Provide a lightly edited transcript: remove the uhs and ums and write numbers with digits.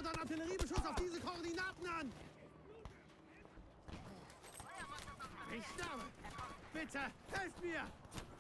fordern Artilleriebeschuss auf diese Koordinaten an! Ich sterbe! Bitte, helft mir!